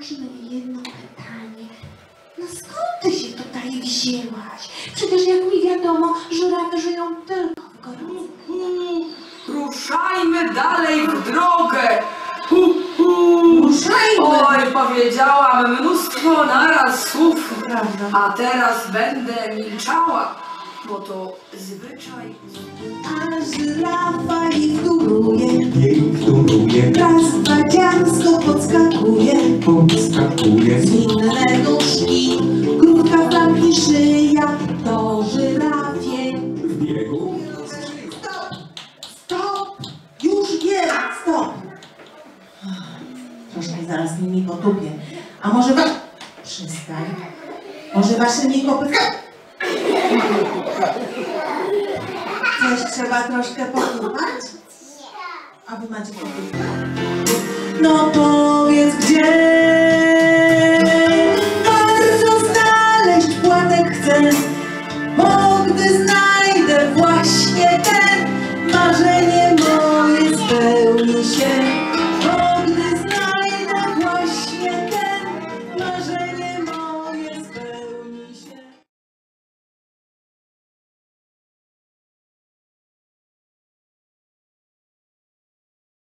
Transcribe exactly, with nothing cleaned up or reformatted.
zacznę jedno pytanie. No skąd ty się tutaj wzięłaś? Przecież jak mi wiadomo, żurawy żyją tylko w gorącym. Ruszajmy dalej w drogę! Hu, hu. Ruszajmy! Oj, powiedziałam mnóstwo naraz słów, Prawda. a teraz będę milczała, bo to zwyczaj. A żyrafa i wtóruje, Jej wtóruje, raz wadziarsko podskakuje, podskakuje, inne nóżki, krótka zamki szyja, to żyrafie. w biegu. Stop! Stop! Już wiem! Stop! Troszkę zaraz nimi potupię. A może was... Przestań. Może waszymi kopytkami... Coś trzeba troszkę potupać? A wy macie kopytka? No powiedz, gdzie